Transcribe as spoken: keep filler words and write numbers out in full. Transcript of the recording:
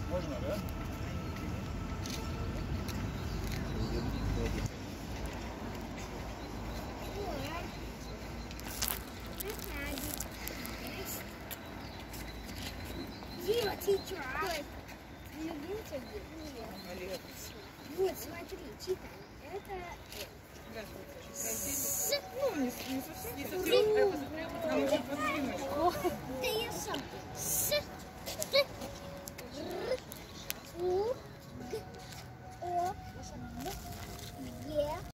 Можно, да? Дима, teacher, вот, смотри, читай. Это с, ну, не совсем. Не совсем. Да я сам. С,